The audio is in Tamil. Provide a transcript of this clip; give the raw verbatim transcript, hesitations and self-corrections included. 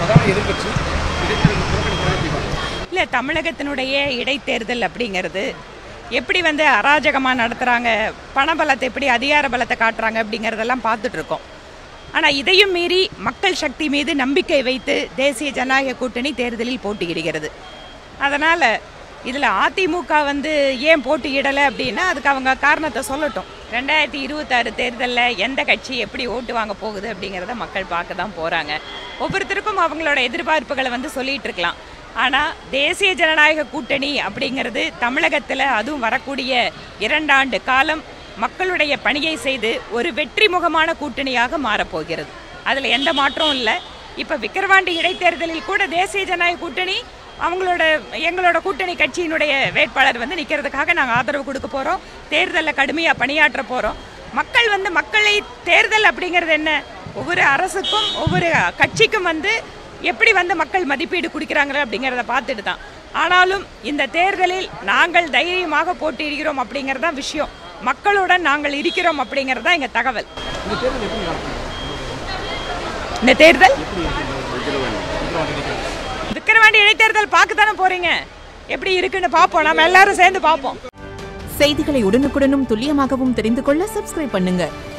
பிரதான எதிர்க்கட்சி இல்லை, தமிழகத்தினுடைய இடைத்தேர்தல் அப்படிங்கிறது எப்படி வந்து அராஜகமாக நடத்துகிறாங்க, பணபலத்தை எப்படி அதிகார பலத்தை காட்டுறாங்க அப்படிங்கிறதெல்லாம் பார்த்துட்ருக்கோம். ஆனால் இதையும் மீறி மக்கள் சக்தி மீது நம்பிக்கை வைத்து தேசிய ஜனநாயக கூட்டணி தேர்தலில் போட்டியிடுகிறது. அதனால் இதில் அதிமுக வந்து ஏன் போட்டியிடலை அப்படின்னா அதுக்கு அவங்க காரணத்தை சொல்லட்டும். ரெண்டாயிரத்தி இருபத்தாறு தேர்தலில் எந்த கட்சி எப்படி ஓட்டு வாங்க போகுது அப்படிங்கிறத மக்கள் பார்க்க தான் போகிறாங்க. ஒவ்வொருத்தருக்கும் அவங்களோட எதிர்பார்ப்புகளை வந்து சொல்லிகிட்டு இருக்கலாம். ஆனால் தேசிய ஜனநாயக கூட்டணி அப்படிங்கிறது தமிழகத்தில் அதுவும் வரக்கூடிய இரண்டாண்டு காலம் மக்களுடைய பணியை செய்து ஒரு வெற்றி முகமான கூட்டணியாக மாறப்போகிறது. அதில் எந்த மாற்றமும் இல்லை. இப்போ விக்கிரவாண்டி இடைத்தேர்தலில் கூட தேசிய ஜனநாயக கூட்டணி அவங்களோட எங்களோட கூட்டணி கட்சியினுடைய வேட்பாளர் வந்து நிற்கிறதுக்காக நாங்கள் ஆதரவு கொடுக்க போகிறோம். தேர்தலில் கடுமையாக பணியாற்ற போகிறோம். மக்கள் வந்து மக்களை தேர்தல் அப்படிங்கிறது என்ன, ஒவ்வொரு அரசுக்கும் ஒவ்வொரு கட்சிக்கும் வந்து எப்படி வந்து மக்கள் மதிப்பீடு கொடுக்குறாங்க அப்படிங்கிறத பார்த்துட்டு தான். ஆனாலும் இந்த தேர்தலில் நாங்கள் தைரியமாக போட்டியிடுகிறோம் அப்படிங்கிறது தான் விஷயம். மக்களுடன் நாங்கள் இருக்கிறோம் அப்படிங்கிறது தான் எங்கள் தகவல். இந்த தேர்தல் விக்கிரவாண்டி இடைத்தேர்தல் பார்க்க தானே போறீங்க, எப்படி இருக்குன்னு பார்ப்போம். நம்ம எல்லாரும் சேர்ந்து பார்ப்போம். செய்திகளை உடனுக்குடனும் துல்லியமாகவும் தெரிந்து கொள்ள சப்ஸ்கிரைப் பண்ணுங்க.